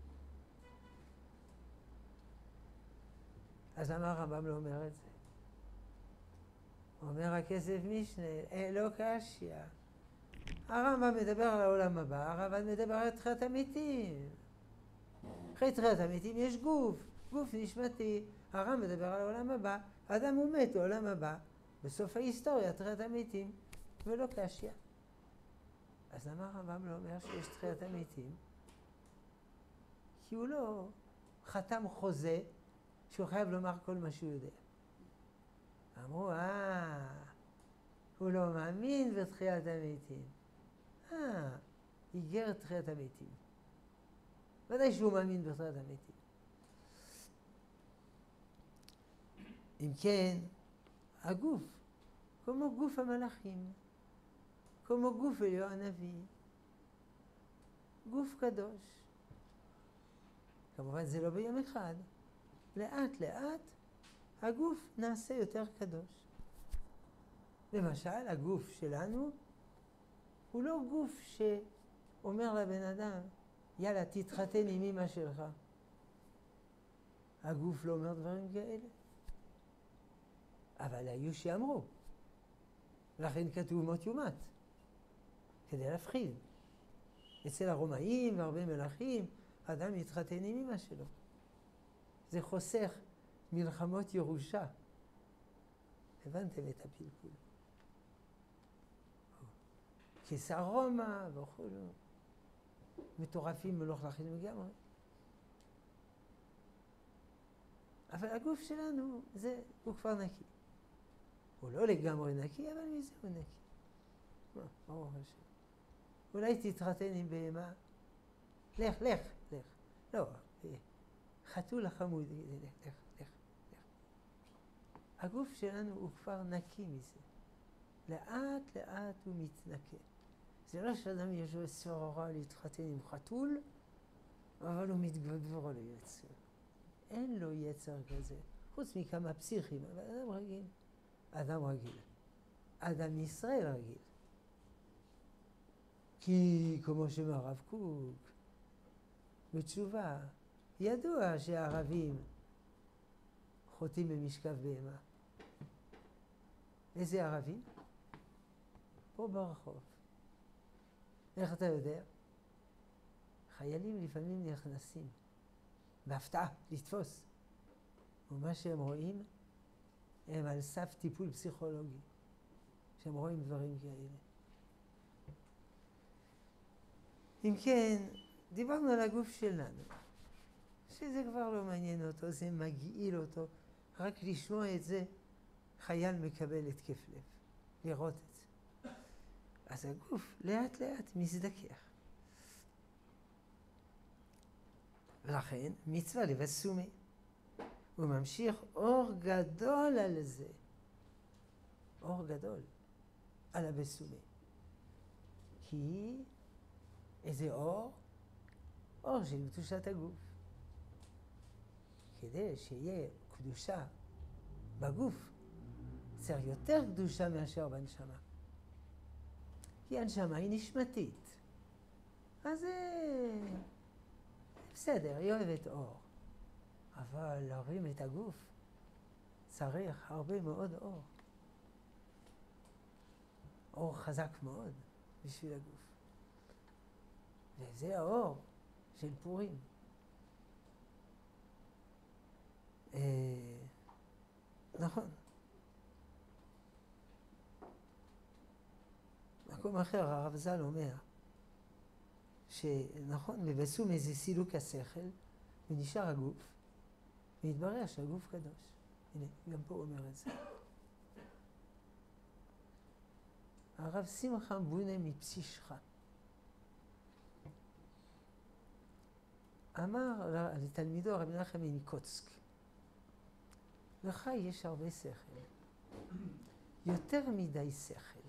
Speaker 1: אז למה הרמב"ם לא אומר את זה? הוא אומר הכסף משנה, אה, לא קשיא. הרמב"ם מדבר על העולם הבא, הרב"ד מדבר על תחיית המתים. אחרי תחיית המתים יש גוף, גוף נשמתי. הרמב"ם מדבר על העולם הבא, אדם הוא מת לעולם הבא, בסוף ההיסטוריה תחיית המתים, ולא קשיא. אז למה הרמב"ם לא אומר שיש תחיית המתים? כי הוא לא חתם חוזה שהוא חייב לומר כל מה שהוא יודע. אמרו, אה, הוא לא מאמין בתחיית המתים. אה, איגר תחיית המתים. ודאי שהוא מאמין בתחיית המתים. אם כן, הגוף, כמו גוף המלאכים, כמו גוף אליהו הנביא, גוף קדוש. כמובן זה לא ביום אחד. לאט לאט הגוף נעשה יותר קדוש. למשל, הגוף שלנו הוא לא גוף שאומר לבן אדם, יאללה, תתחתן עם אמא שלך. הגוף לא אומר דברים כאלה. אבל היו שאמרו. לכן כתוב מות יומת, כדי להפחיד. אצל הרומאים והרבה מלכים, אדם מתחתן עם אמא שלו. זה חוסך מלחמות ירושה. הבנתם את הפלפול. קיסר רומא וכו'. מטורפים מלוכלכים לגמרי. אבל הגוף שלנו, זה, הוא כבר נקי. הוא לא לגמרי נקי, אבל מזה הוא נקי. ברוך השם. אולי תתחתן עם בהמה. לך, לך, לך. לא, חתול החמוד, לך, לך, לך, לך. הגוף שלנו הוא כבר נקי מזה. לאט לאט הוא מתנקה. זה לא שאדם יש לו סוררה להתחתן עם חתול, אבל הוא מתגבר על היצר. אין לו יצר כזה, חוץ מכמה פסיכים, אבל אדם רגיל. אדם רגיל. אדם ישראל רגיל. כי כמו שאומר הרב קוק, בתשובה, ידוע שהערבים חוטאים במשכב בהמה. איזה ערבים? פה ברחוב. איך אתה יודע? חיילים לפעמים נכנסים בהפתעה לתפוס. ומה שהם רואים, הם על סף טיפול פסיכולוגי. שהם רואים דברים כאלה. אם כן, דיברנו על הגוף שלנו. שזה כבר לא מעניין אותו, זה מגעיל אותו. רק לשמוע את זה, חייל מקבל התקף לב. לראות את זה. אז הגוף לאט לאט מזדכך. ולכן מצווה לבסומי. הוא ממשיך אור גדול על זה. אור גדול על הבסומי. כי איזה אור? אור של קדושת הגוף. כדי שיהיה קדושה בגוף, צריך יותר קדושה מאשר בנשמה. כי הנשמה היא נשמתית. אז בסדר, היא אוהבת אור. אבל להרים את הגוף צריך הרבה מאוד אור. אור חזק מאוד בשביל הגוף. וזה האור של פורים. אה, נכון. מקום אחר, הרב ז"ל אומר, שנכון, ובסום איזה סילוק השכל, ונשאר הגוף, והתברר שהגוף קדוש. הנה, גם פה הוא אומר את זה. הרב שמחה בונה מפסישך אמר לתלמידו רבי מנחם מניקוצק, לך יש הרבה שכל, יותר מדי שכל.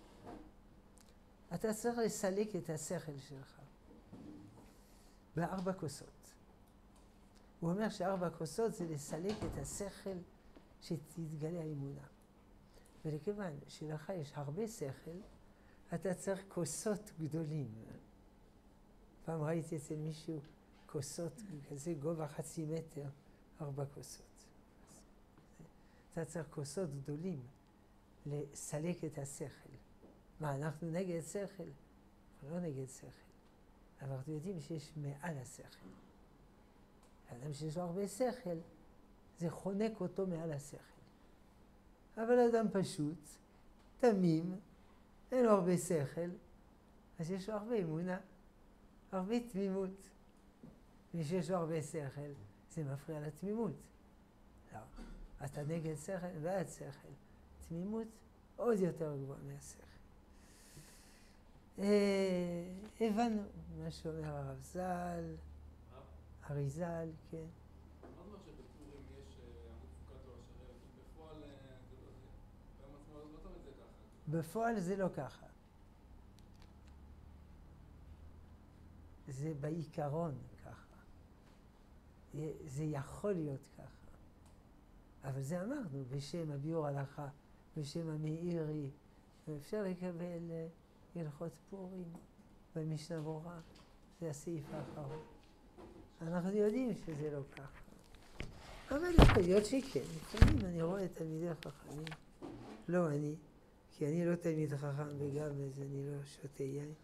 Speaker 1: אתה צריך לסלק את השכל שלך בארבע כוסות. הוא אומר שארבע כוסות זה לסלק את השכל שתתגלה האמונה. ולכיוון שלך יש הרבה שכל, אתה צריך כוסות גדולים. פעם ראיתי אצל מישהו כוסות כזה גובה חצי מטר, ארבע כוסות. אתה צריך כוסות גדולים לסלק את השכל. מה, אנחנו נגד שכל? אנחנו לא נגד שכל. אבל אנחנו יודעים שיש מעל השכל. האדם שיש לו הרבה שכל, זה חונק אותו מעל השכל. אבל אדם פשוט, תמים, אין לו הרבה שכל, אז יש לו הרבה אמונה, הרבה תמימות. מי שיש לו הרבה שכל, זה מפריע לתמימות. לא, אתה נגד שכל ועד שכל. תמימות עוד יותר גבוהה מהשכל. אה, הבנו מה שאומר הרב ז"ל, הרי ז"ל, כן.
Speaker 2: מה אומר שבפורים יש המופקת או השרת? בפועל זה לא זה. ביום עצמו לא תמיד זה ככה.
Speaker 1: בפועל זה לא ככה. זה בעיקרון ככה. זה יכול להיות ככה. אבל זה אמרנו, בשם הביאור הלכה, בשם המאירי, ואפשר לקבל הלכות פורים במשנה ברורה. זה הסעיף האחרון. אנחנו יודעים שזה לא ככה. אבל יכול להיות שכן. לפעמים אני רואה תלמידי חכמים, לא אני, כי אני לא תלמיד חכם וגם אז אני לא שותה יין.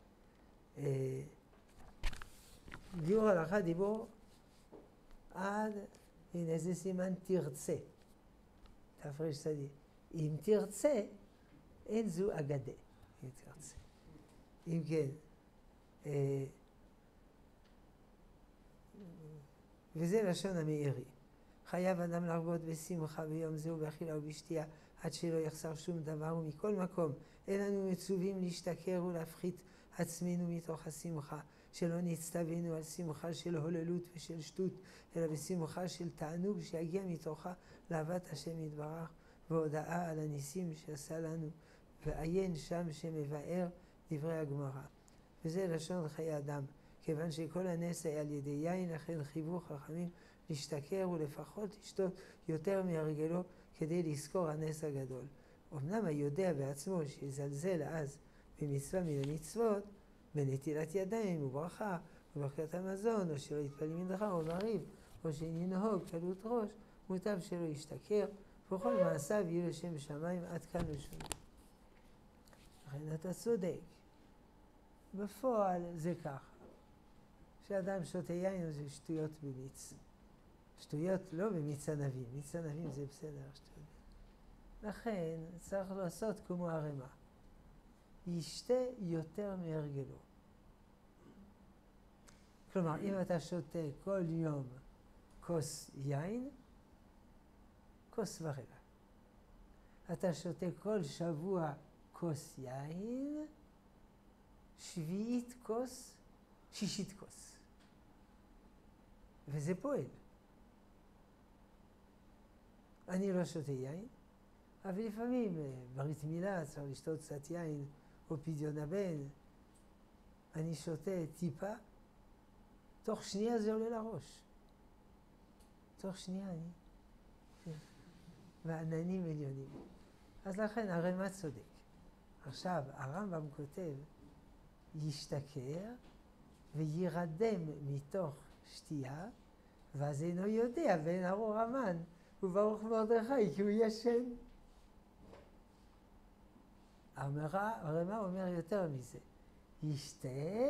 Speaker 1: ביאור הלכה דיבור עד, הנה זה סימן תרצה. תפרש צדי. אם תרצה, אין זו אגדה. אם תרצה. אם כן, אה, וזה לשון המאירי. חייב אדם להרבות בשמחה ביום זה ובאכילה ובשתייה עד שלא יחסר שום דבר, ומכל מקום אין לנו מצווים להשתכר ולהפחית עצמנו מתוך השמחה, שלא נצטווינו על שמחה של הוללות ושל שטות, אלא בשמחה של תענוג שיגיע מתוכה לאהבת השם יתברך, והודעה על הניסים שעשה לנו, ועיין שם שמבאר דברי הגמרא. וזה לשון חיי אדם, כיוון שכל הנס היה על ידי יין, לכן חייבו חכמים להשתכר ולפחות לשתות יותר מהרגלו כדי לזכור הנס הגדול. אמנם היודע בעצמו שיזלזל אז במצווה מן המצוות, בנטילת ידיים וברכה וברכת המזון, או שלא יתפלל מנחה או מריב, או שננהוג קלות ראש, מוטב שלא ישתכר, וכל מעשיו יהיו לשם שמיים. עד כאן לשון. לכן אתה צודק. בפועל זה ככה. כשאדם שותה יין זה שטויות במיץ. שטויות לא במיץ ענבים. מיץ ענבים זה בסדר, שטויות. לכן צריך לעשות כמו הרמה. ישתה יותר מהרגלו. כלומר, אם אתה שותה כל יום כוס יין, כוס ורבע. אתה שותה כל שבוע כוס יין, שביעית כוס, שישית כוס. וזה פועל. אני לא שותה יין, אבל לפעמים ברית מילה צריך לשתות קצת יין, או פדיון הבן. אני שותה טיפה, תוך שנייה זה עולה לראש. תוך שנייה אני... ועננים עליונים. אז לכן הרמ"א צודק. עכשיו, הרמב"ם כותב, ישתכר וירדם מתוך שתייה, ואז אינו יודע, ואין ארור המן, וברוך מרדכי, כי הוא ישן. הרמ"א אומר יותר מזה, ישתה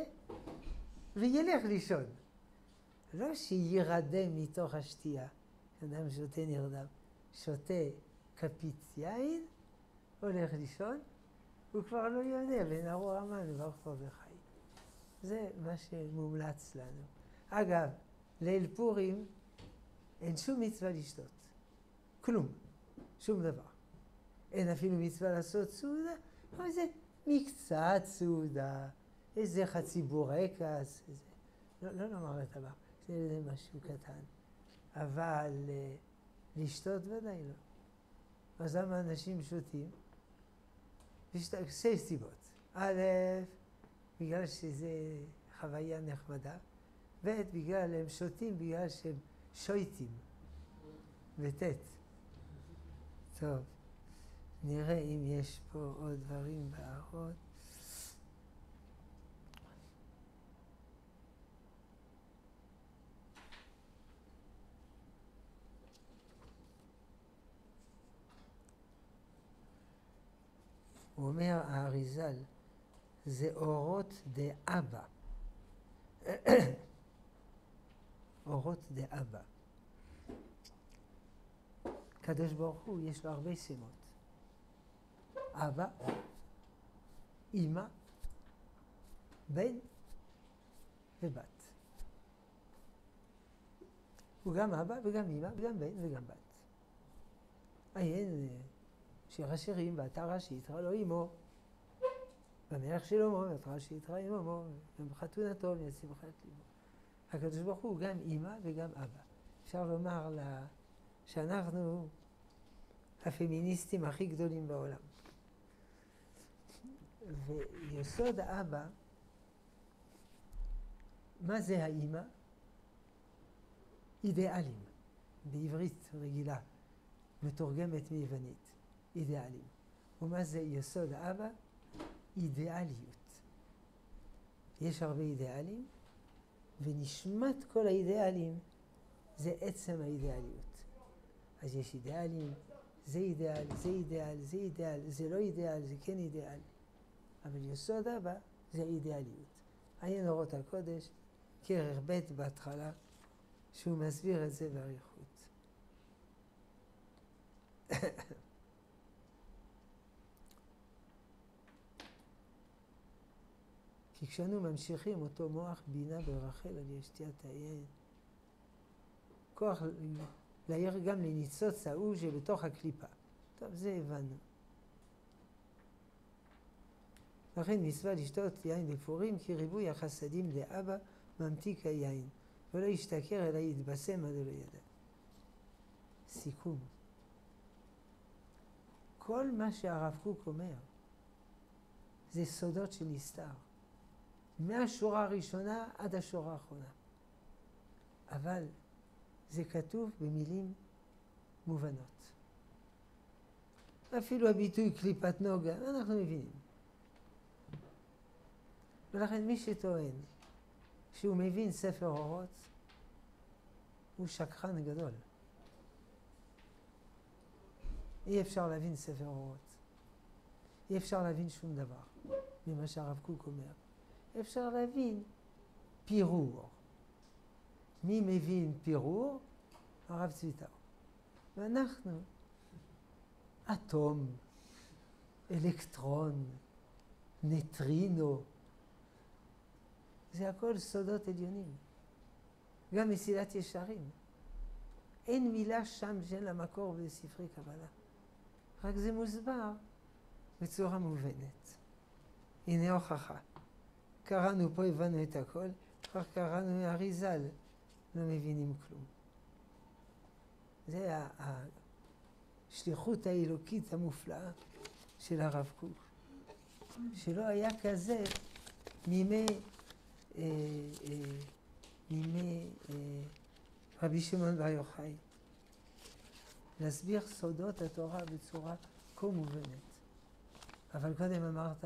Speaker 1: וילך לישון. לא שירדם מתוך השתייה, אדם שותה נרדם, שותה כפית יין, הולך לישון, הוא כבר לא יודע, ונארו המן וברך פה וחי. זה מה שמומלץ לנו. אגב, ליל פורים אין שום מצווה לשתות. כלום. שום דבר. אין אפילו מצווה לעשות סעודה, אבל זה מקצת סעודה, איזה חצי בורקס, איזה... לא, לא נאמר את הבא, זה משהו קטן. אבל uh, לשתות ודאי לא. אז למה אנשים שותים? שתי סיבות. א', בגלל שזה חוויה נחמדה, ב', בגלל הם שותים בגלל שהם שויטים. וט'. טוב, נראה אם יש פה עוד דברים בארון. הוא אומר, האריזל, זה אורות דאבא. אורות דאבא. קדוש ברוך הוא, יש לו הרבה שמות. אבא, אמא, בן ובת. הוא גם אבא וגם אמא וגם בן וגם בת. עיין שיר השירים, באתר שיתרא לו אמו, במלך שלמה, באתר שיתרא עמו, ובחתונתו וישמחת ליבו. הקדוש ברוך הוא גם אמא וגם אבא. אפשר לומר לה שאנחנו הפמיניסטים הכי גדולים בעולם. ויסוד האבא, מה זה האמא? אידיאלים, בעברית רגילה, מתורגמת מיוונית. אידיאלים. ומה זה יסוד האבא? אידיאליות. יש הרבה אידיאלים, ונשמת כל האידיאלים זה עצם האידיאליות. אז יש אידיאלים, זה אידיאל, זה אידיאל, זה אידיאל, זה לא אידיאל, זה כן אידיאל. אבל יסוד אבא זה האידיאליות. עיין אורות הקודש, כרך ב' בהתחלה, שהוא מסביר את זה באריכות. כי כשאנו ממשיכים אותו מוח בינה ברחל על ישתיית היין, כוח להעיר גם לניצוץ ההוא שבתוך הקליפה. טוב, זה הבנו. לכן מצווה לשתות יין בפורים, כי ריבוי החסדים דאבא ממתיק היין, ולא ישתכר אלא יתבשם עד לא ידע. סיכום. כל מה שהרב קוק אומר, זה סודות שנסתר. מהשורה הראשונה עד השורה האחרונה. אבל זה כתוב במילים מובנות. אפילו הביטוי קליפת נוגה, אנחנו מבינים. ולכן מי שטוען שהוא מבין ספר אורות, הוא שקרן גדול. אי אפשר להבין ספר אורות. אי אפשר להבין שום דבר ממה שהרב קוק אומר. אפשר להבין פירור. מי מבין פירור? הרב צביטאו. ואנחנו, אטום, אלקטרון, נטרינו, זה הכל סודות עליונים. גם מסילת ישרים. אין מילה שם שאין לה מקור בספרי קבלה. רק זה מוסבר בצורה מובנת. הנה הוכחה. קראנו פה, הבנו את הכל, אחר קראנו מהאריזל, לא מבינים כלום. זה השליחות האלוקית המופלאה של הרב קוק, שלא היה כזה מימי, אה, אה, מימי אה, רבי שמעון בר יוחאי. להסביר סודות התורה בצורה כה מובנת. אבל קודם אמרת,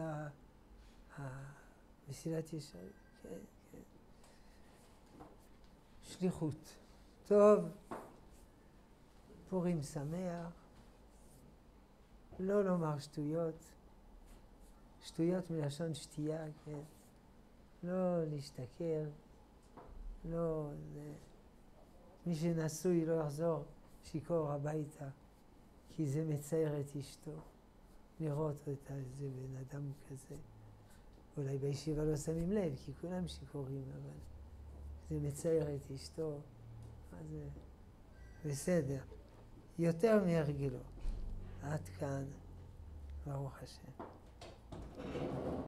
Speaker 1: מסילת ישרים, כן, כן. שליחות. טוב, פורים שמח, לא לומר שטויות, שטויות מלשון שתייה, כן? לא להשתכר, לא... זה... מי שנשוי לא יחזור שיכור הביתה, כי זה מצייר את אשתו. לראות אותה, איזה בן אדם כזה. אולי בישיבה לא שמים לב, כי כולם שיכורים, אבל זה מצייר את אשתו, אז זה בסדר. יותר מהרגלו. עד כאן, ברוך השם.